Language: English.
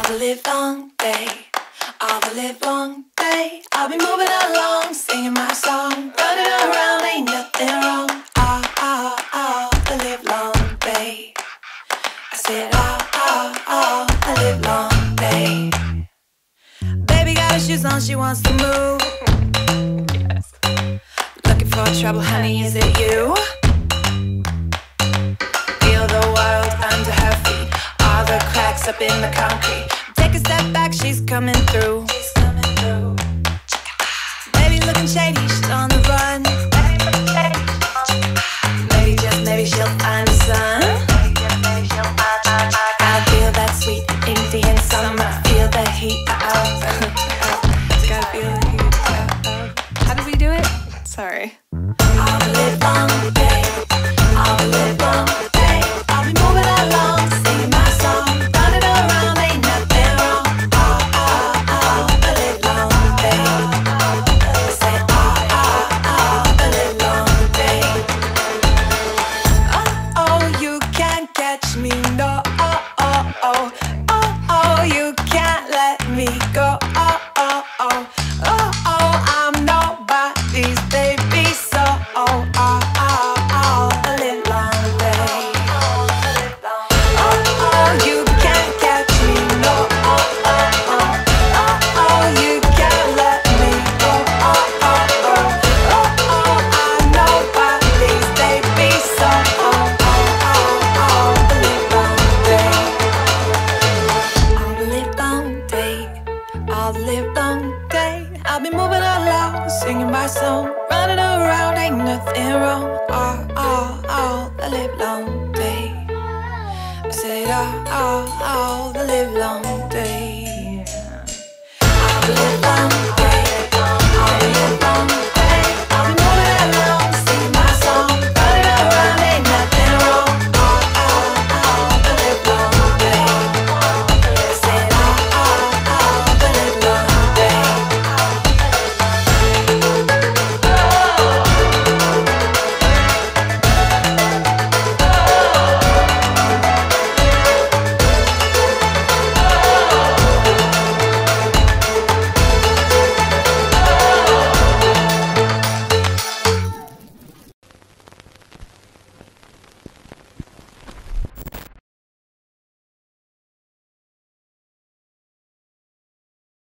the live long day, all the live long day. I'll be moving along, singing my song, running around, ain't nothing wrong. All the live long day. I said all the live long day. Baby got her shoes on, she wants to move. Yes. Looking for trouble, honey, is it you? Feel the world under her feet, all the cracks up in the concrete. Take a step back, she's coming through. She's coming through. Baby looking shady, she's on the run. Maybe just maybe she'll find the sun. I feel that sweet Indian summer. Feel the heat. Just gotta feel the heat. How did we do it? Sorry. All the live long day, all the live long day. I'll be moving along, singing my song, running around, ain't nothing wrong. All the live long day. I say all the live long day. Oh, you can't catch me, no. Oh, you can't let me go. I'm nobody's baby, so the live long day. Oh, you can't catch me, no. You can't let me go. I'm nobody's baby, so the live long day. All the live long day, all the live long day. I'll be moving along, singing my song, running around, ain't nothing wrong. All the live long day. I said all the live long